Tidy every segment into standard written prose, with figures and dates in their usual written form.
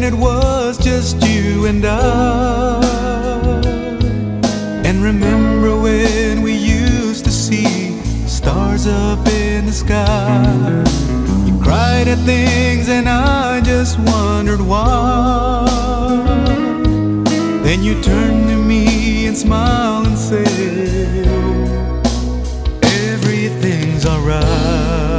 it was just you and I. And remember when we used to see stars up in the sky. You cried at things and I just wondered why. Then you turned to me and smiled and said, everything's alright.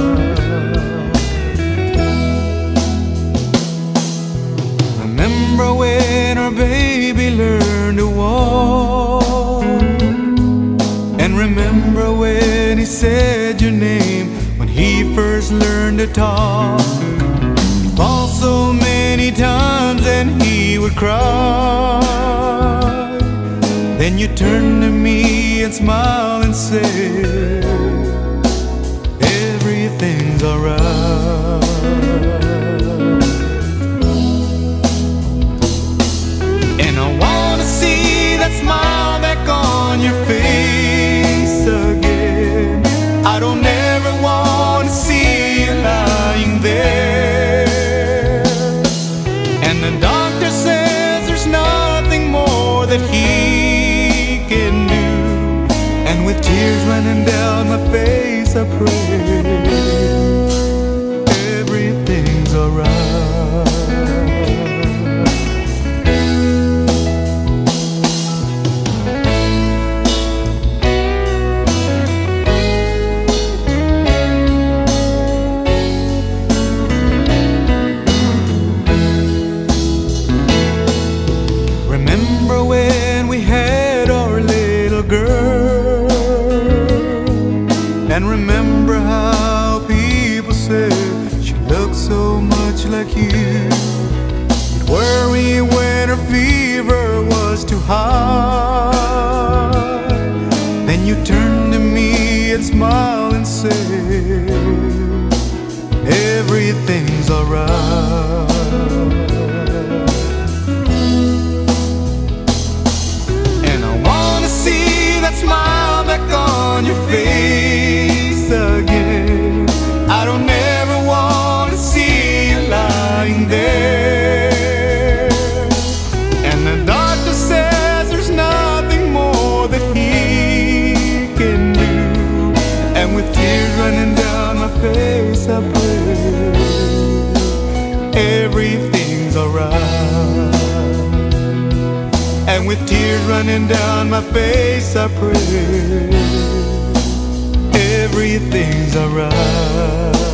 Remember when our baby learned to walk? And remember when he said your name when he first learned to talk? He'd fall so many times and he would cry. Then you turned to me and smiled and said, everything's alright. And I wanna see that smile back on your face again. I don't ever wanna see you lying there. And the doctor says there's nothing more that he can do. And with tears running down my face I pray, everything's alright. Remember when we had our little girl? And remember how people said she looked so much like you. You'd worry when her fever was too high. Then you turned to me and smiled and said, everything's alright. Smile back on your face again. I don't ever want to see you lying there. And the doctor says there's nothing more that he can do. And with tears running down my face I pray, everything's alright. And with tears running down my face I pray, everything's alright.